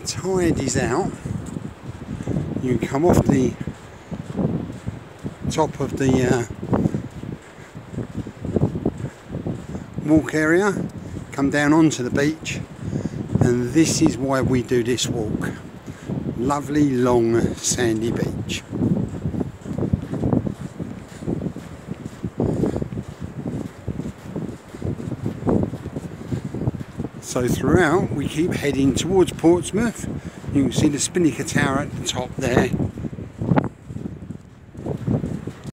tide is out, you come off the top of the walk area, come down onto the beach, and this is why we do this walk. Lovely long sandy beach. So throughout we keep heading towards Portsmouth. You can see the Spinnaker Tower at the top there.